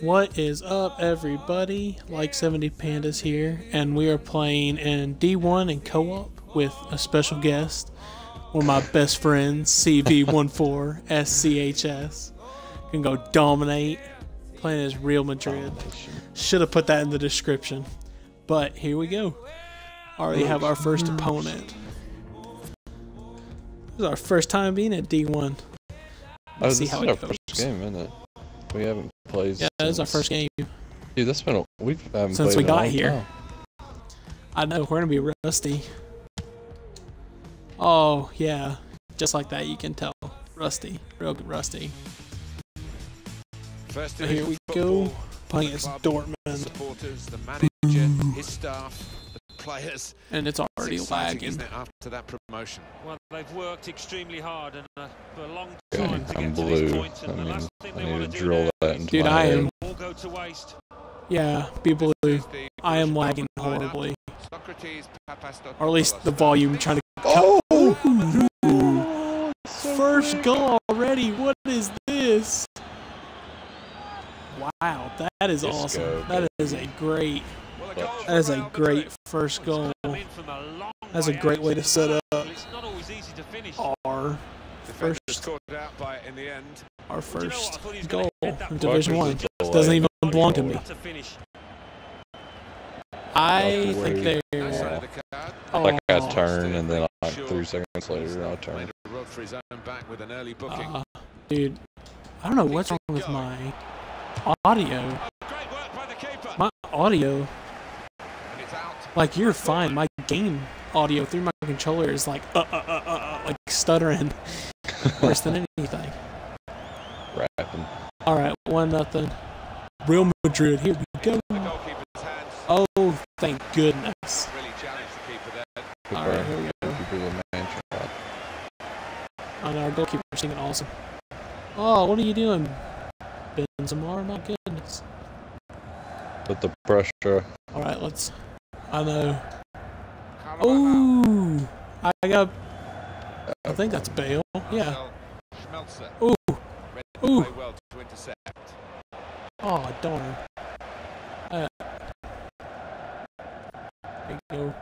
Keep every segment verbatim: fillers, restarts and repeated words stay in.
What is up, everybody? Like seventy Pandas here, and we are playing in D one in co-op with a special guest, one of my best friends, C V fourteen S C H S. Can go dominate, playing as Real Madrid. Should have put that in the description, but here we go. Already have our first opponent. This is our first time being at D one. Oh, this is our first game, isn't it? We haven't played. Yeah, this is our first game. Dude, that's been a, we've haven't since played we in a got long here. time. I know we're gonna be rusty. Oh yeah, just like that you can tell. Rusty, real rusty. First But here we go, playing against Dortmund. Supporters, the manager, his staff, the players. And it's already It's exciting, lagging. isn't it, after that promotion? Well, they've worked extremely hard and uh, for a long Okay, time to I'm get to this blue. point. And I the mean, last thing I they need want to to do drill now that into Dude, my I head. am. all go to waste. Yeah, be blue. I am lagging horribly. Or at least the volume trying to. Oh! First goal already. What is this? Wow, that is Let's awesome. go, That is a great. That is a great first goal. That's a great way to set up It's not always easy to finish. our first Scored out by it in the end. our Do you know what? I first thought he was goal gonna hit that in ball. Division Why One. was it delayed? Doesn't even belong to me. To finish. I Walk think away. they're. Outside of the card. Like I Oh, turn and then like three seconds later I turn. Made a run for his own back with an early booking. uh, dude, I don't know what's wrong with my audio. Great work by the keeper. My audio, And it's out. like you're fine. My game audio through my controller is like uh uh uh uh, uh like stuttering, worse than anything. Rapping. All right, one nothing. Real Madrid. Here we go. The goalkeeper's hands Oh, thank goodness. really challenged the keeper there. Good All right, burn. here we go. Keeper the man shot. I know our goalkeeper's singing awesome. Oh, what are you doing, Benzema? My goodness. Put the pressure. All right, let's. I know. Carlo Ooh, I got. I think that's Bale. Yeah. Schmelzer. Ooh. Read the Ooh. play well to intercept. Oh, darn. Uh, there you go.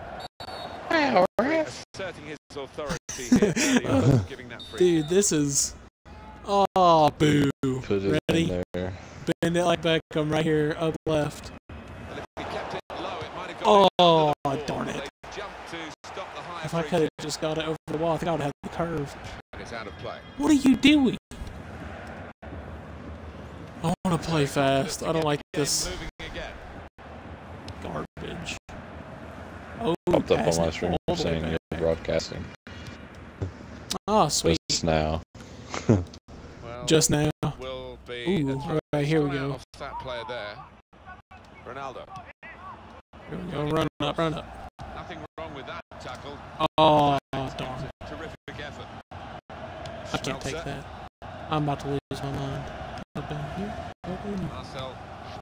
Asserting his authority here, early on, giving that free. Dude, this is. Oh, boo. Put it Ready? in there. Bend it like Beckham right here, up left. Well, if he kept it low, it might have gone Oh, into the ball. darn it. They jumped to stop the high If I free could have kick, just got it over the wall, I think I would have had the curve. and it's out of play. What are you doing? I want to play fast. I don't like this Moving again. garbage. Oh, Popped up on passing my it stream all the way saying back. you're broadcasting. Oh, sweet. Just now. Well, Just now. will be Ooh, a throw- alright, here we throw out go. off that player there. Ronaldo. Here we go. Run up, run up. Nothing wrong with that tackle. Oh, darn. Terrific effort. I can't take Schmelzer. that. I'm about to lose my mind. Open here. Open. Marcel.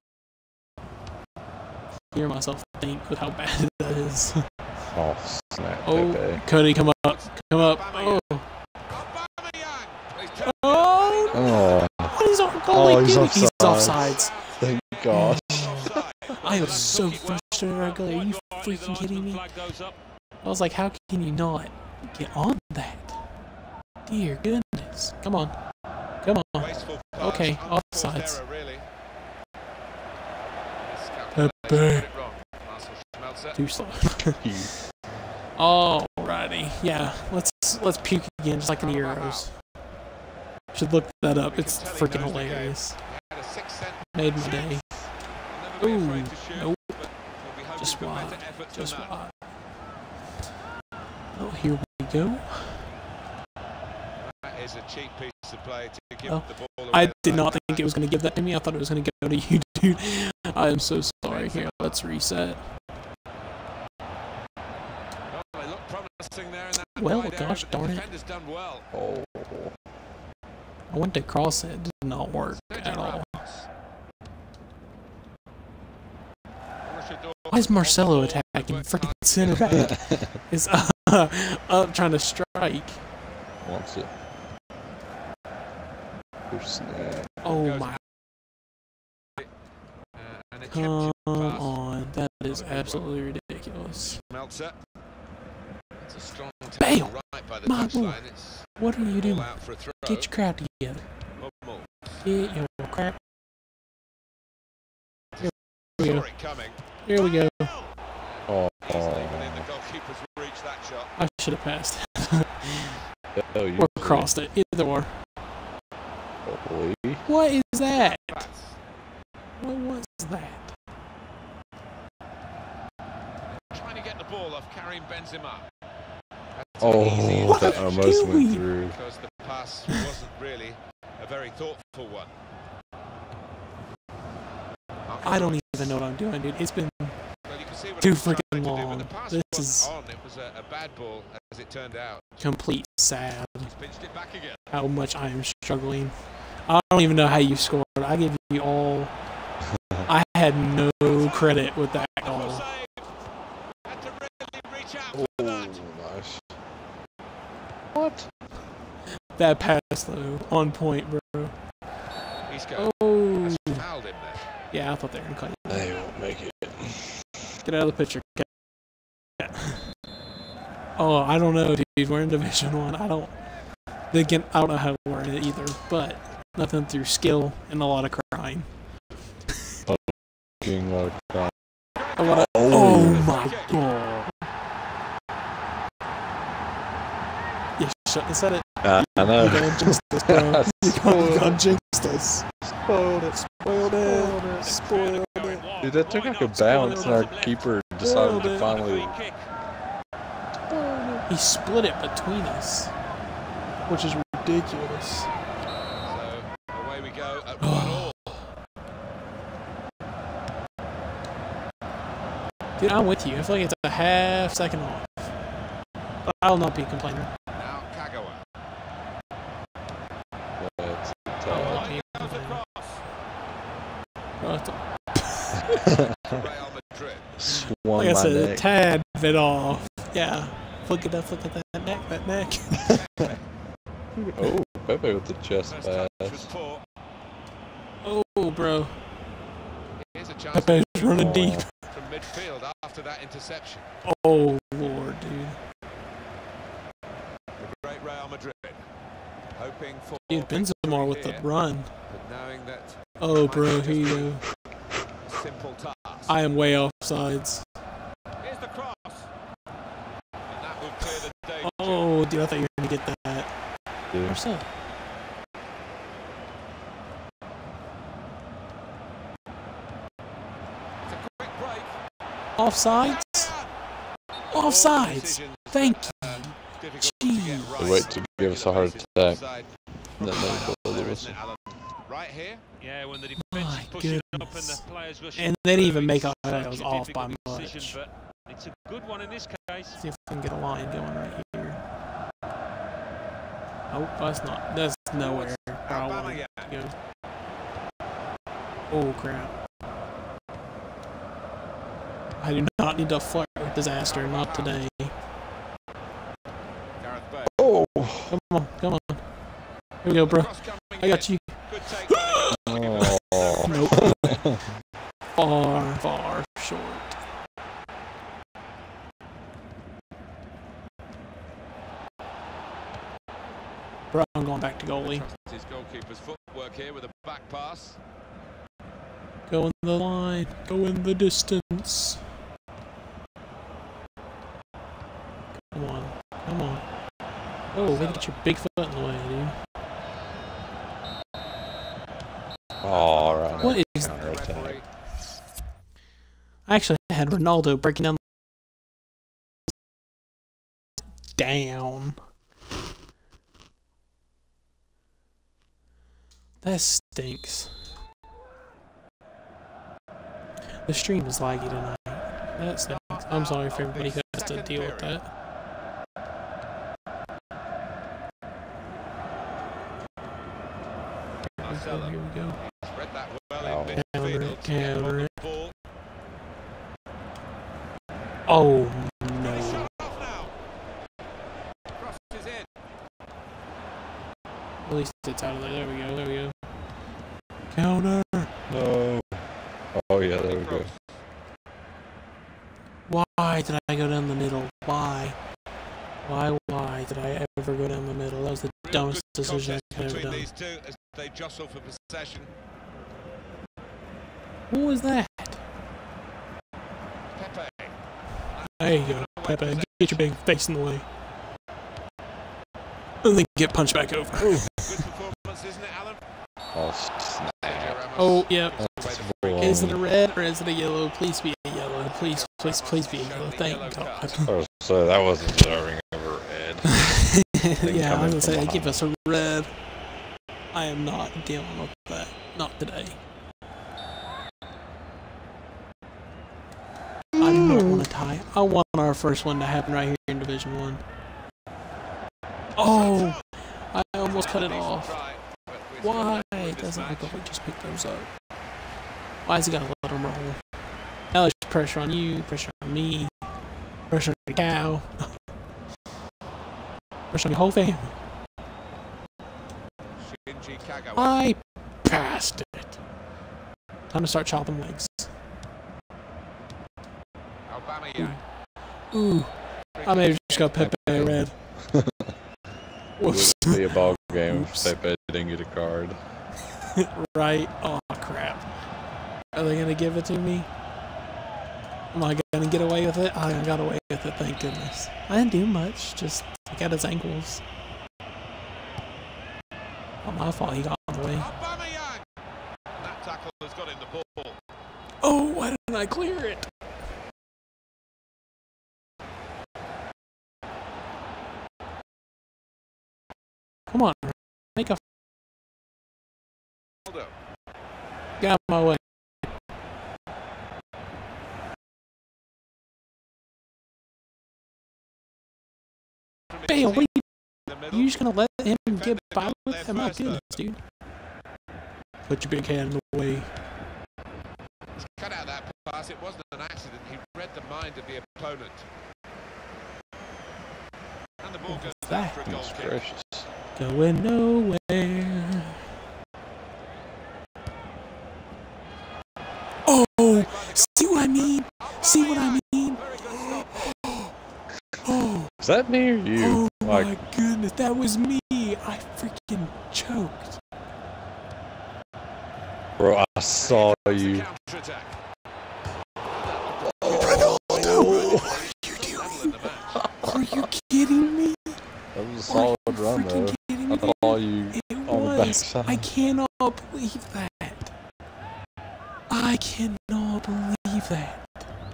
Hear myself think with how bad that is. Oh, snap. Oh, Pepe. Cody, come up. Come up. Oh. Aubameyang. He's kept Oh. Oh, What is our goalie Oh, he's doing? He's offside. offsides. thank gosh. offside. I was so frustrated. Our goalie. Are you freaking kidding me? Flag goes up. I was like, how can you not get on that? Dear goodness. Come on. Come on. Wasteful pass. Okay, Unforced offsides. error, really. Pepe. Got it wrong. Marcel Schmelzer. Too slow. Alrighty. Yeah. Let's let's puke again, just like in the Euros. Should look that up. It's freaking hilarious. Had a sixth sense. Made my day. Never be Ooh, afraid to shoot, nope. but we'll be hoping Just for wide. better effort than Just that. wide. Oh, here we go. That is a cheap piece of play to give Oh, the ball away. I did like not that. think it was going to give that to me. I thought it was going to go to you, dude. I am so sorry. Here, let's reset. Oh, they look promising there in that Well, wide area, gosh but the darn it. defender's done well. Oh. I went to cross it. It did not work at all. Why is Marcelo attacking? Freaking center back is uh, up trying to strike. Wants it. Good snap. Oh my And it Come kept you fast. on. That is absolutely ridiculous. Meltzer. It's a strong Bam! tackle right by the My touchline. lord. It's What are you ball doing? out for a throw. Get your crap together. Hummel. Get your crap. Here we Saw go. it coming. Here we go. Oh, Easily within the goalkeeper's reach, that shot. I should have passed. oh, you Or crossed it. Either or. Holy. What is that? Pass. What was that? Trying to get the ball off Karim Benzema. That's Oh, easy What that are you almost went doing? through. because the pass wasn't really a very thoughtful one. I don't even know what I'm doing, dude. It's been Well, you can see what too he was trying freaking to do, but long. the pass This wasn't is- on. It was a, a bad ball, as it turned out. complete sad He's pinched it back again. how much I am struggling. I don't even know how you scored. I give you all. I had no credit with that Wonderful goal. save. Had to really reach out Oh, for that. nice. What? That pass though, on point, bro. He's going. Oh, That's fouled him there. yeah, I thought they were gonna cut you. They won't make it. Get out of the picture. Cat. Oh, I don't know, dude. We're in Division One. I don't. Again, I don't know how to word it either, but nothing through skill and a lot of crying. Getting a lot of crime. A lot of, oh my god. You shouldn't have said it. I I know. You gonna jinx us, bro. You Spoiled gonna it. jinx us. Spoiled it. Spoiled it. Spoiled it. Dude, that took like a bounce, and our keeper decided to finally. He split it between us, which is ridiculous. So away we go at one all. Dude, I'm with you. I feel like it's a half second off. But I'll not be complaining. Now Kagawa. That's I'll tough. not be Goes complaining. across. Bro, it's a- Real Madrid. Swung Like I my said, a neck. tad bit off. Yeah. Look at that, look at that neck, that neck. Oh, Pepe with the chest First touch was pass. poor. Oh, bro. Here's a chance Pepe's to running Oh. deep. from midfield after that interception. Oh, Lord, dude. The great Real Madrid. Hoping for Dude, Benzema with the here, run. but knowing that Oh, bro, here you go. a simple task. I am way off sides. Here's the cross. And that will clear the danger. Oh, dude, I thought you were going to get that. Dude. Marcel. It's a quick break. Offsides? All Offsides. decisions, Thank uh, you. difficult to get Jeez. right. They wait to give us a heart attack. Offside. That Right never up goal there, was. isn't it, Alan? Right here. Yeah, when the defense My is pushing up and goodness. the players rushing. And they didn't even make through, out it's that it was such a off by difficult much. decision, but it's a good one in this case. See if we can get a line going right here. Oh, that's not. That's nowhere where I want it to go. Oh, crap. I do not need to flirt with disaster. Not today. Gareth Bale. Oh. Come on, come on. Here we go, bro. Cross coming I got in. you. Good take. Oh. Nope. Far, far short. Bro, I'm going back to goalie. Trusts his goalkeeper's footwork here with a back pass. Go in the line. Go in the distance. Come on. Come on. Oh, way to get your big foot in the way, dude. Oh, right. What is- Counter attack. Referee. I actually had Ronaldo breaking down down. That stinks. The stream is laggy tonight. That stinks. I'm sorry for everybody who has to deal with that. Marcelo. Here we go. Spread that well Oh. in Counter midfield. it, to get him on counter the it. ball. Oh He's no. shot off now. Cross is in. At least it's out of there. There we go. There we go. Counter. No. Oh yeah, there we go. Why did I go down the middle? Why? Why, why did I ever go down the middle? That was the Real dumbest good decision contest I've ever between done. these two as they jostle for possession. What was that? Pepe. There you go, Pepe. Get your big face in the way. And then get punched back over. Good performance, isn't it, Alan? Oh snap! Oh, yep. That's Is it a bull. red or is it a yellow? Please be a yellow. Please, please, please be a yellow. Thank God. Oh, so that wasn't deserving of a red. Yeah, I was gonna say, coming from give us a red. I am not dealing with that. Not today. I do not want to tie. I want our first one to happen right here in Division One. Oh, I almost cut it off. Why doesn't my goalie just pick those up? Why has he got to let them roll? Now there's pressure on you, pressure on me, pressure on the cow, pressure on your whole family. Shinji Kagawa. I passed it. Time to start chopping legs. Aubameyang. Ooh, I may have just got Pepe red. Whoops. Would be a ball game Oops. if Pepe didn't get a card. Right? Oh crap. Are they gonna give it to me? Am I gonna get away with it? I got away with it, thank goodness. I didn't do much, just took out his ankles. Not my fault he got in the way. Aubameyang. That tackle has got in the ball. Oh, why didn't I clear it? Come on, make a Ronaldo. get out of my way. From Bam, what are you, the middle. you just gonna let him get by with it? My goodness, dude. Put your big hand in the way. He's cut out that pass. It wasn't an accident. He read the mind of the opponent. And the ball goes What's back that? for a goal That's kick. gracious. Going nowhere. Oh, see what I mean? See what I mean? Very good stop. Oh, is that near you? Oh like, my goodness, that was me. I freaking choked. bro, I saw you. Counter-attack. Ronaldo, what are you doing? Are you kidding me? That was a Are solid you run, freaking though. kidding I me? saw you It on the was. backside. I cannot believe that. I cannot believe that.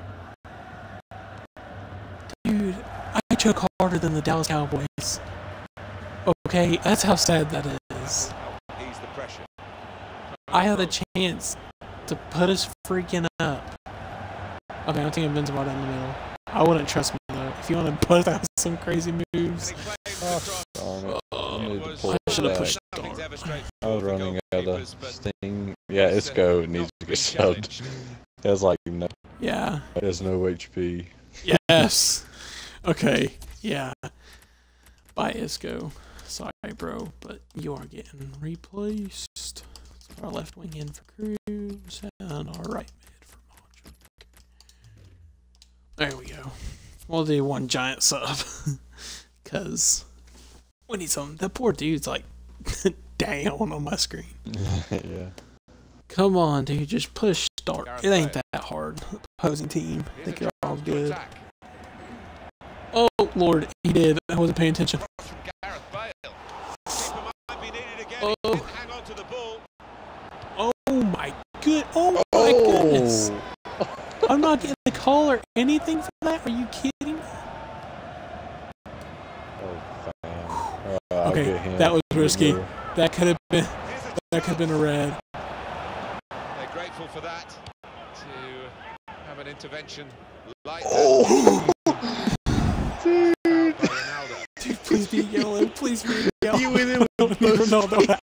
Dude, I choke harder than the Dallas Cowboys. Okay, that's how sad that is. Ease the pressure. I had a chance to put us freaking up. Okay, I'm taking Benzema down the middle. I wouldn't trust me though. If you want to put out some crazy moves, And he plays Oh, across. darn it. uh, I need to was- pull I should have back. pushed Nothing's start. ever straightforward I was for running out goalkeepers, of but sting. Yeah, it's go. It needs to get subbed. It has like no, Yeah. it has no H P. Yes. Okay. Yeah. Bye, Isco. Sorry, bro, but you are getting replaced. Our left wing in for Cruz and our right mid for Modric. There we go. We'll do one giant sub. Because we need some. That poor dude's like down on my screen. Yeah. Come on, dude. Just push start. It ain't that hard. Opposing team. I think you're all good. Oh, Lord. He did. I wasn't paying attention. From Gareth Bale. Keeper might be needed again. Oh. He didn't hang on to the ball. Oh my good. Oh my goodness. I'm not getting a call or anything for that. Are you kidding me? Oh, fine. Uh, I'll Okay, get him. that was risky. Blue. That could have been. Here's a That could have been a red. They're grateful for that, to have an intervention like Oh, that. Ronaldo. Dude, please be yellow. Please be yellow. You went in with Ronaldo.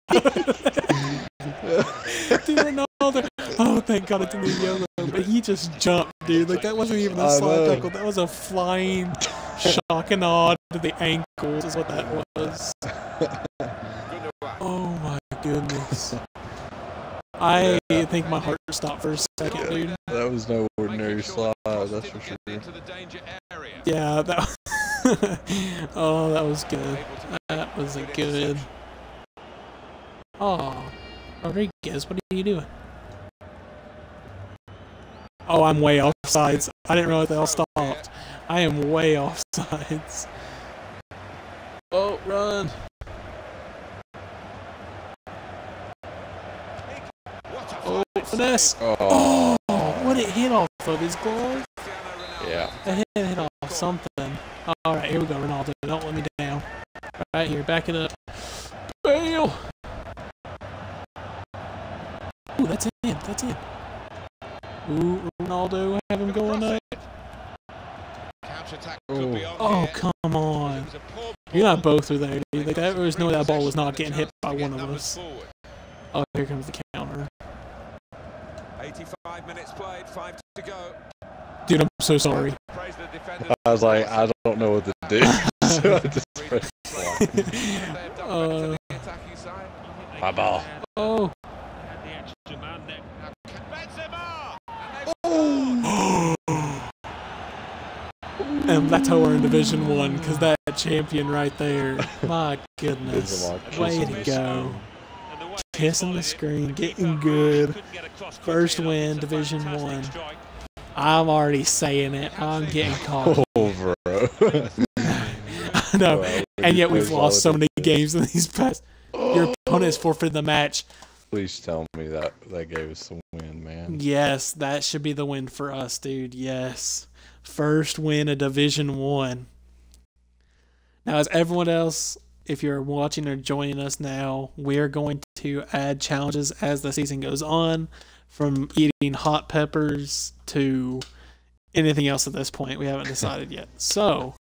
Dude, Ronaldo. Oh, thank God it didn't be yellow. But he just jumped, dude. Like, that wasn't even a I slide know. tackle. That was a flying shock and awe to the ankles, is what that was. Gundogan. Oh my goodness. I think my heart stopped for a second, dude. That was no ordinary slide, that's for sure. Into the danger area. Yeah, that. Oh, that was good. That was a good. Oh, Rodriguez, what are you doing? Oh, I'm way offsides. I didn't realize they all stopped. I am way offsides. Oh, run. Oh, finesse. Oh, Oh, what it hit off of his glove? yeah. It hit, hit off something. All right, here we go, Ronaldo. Don't let me down. Right here, back it up. Bale. Ooh, that's in. That's in. Ooh, Ronaldo, have him going up. Oh, Oh, come on. You're not both are there, dude. Like, there was no way that ball was not getting hit by one of us. Oh, here comes the counter. eighty-five minutes played, five to go. Dude, I'm so sorry. I was like, I don't know what to do. So I just pressed block. uh, My ball. Oh. Had the extra man there. And that's how we're in Division One, because that champion right there. My goodness. Way to go. Kissing the screen, getting good. First win, Division One. I'm already saying it. I'm getting caught. Oh, bro. I know. And yet we've lost so many games in these past. Your opponent has forfeited the match. Please tell me that that gave us the win, man. Yes, that should be the win for us, dude. Yes. First win of Division One. Now, as everyone else, if you're watching or joining us now, we're going to add challenges as the season goes on, from eating hot peppers to anything else at this point. We haven't decided yet. So,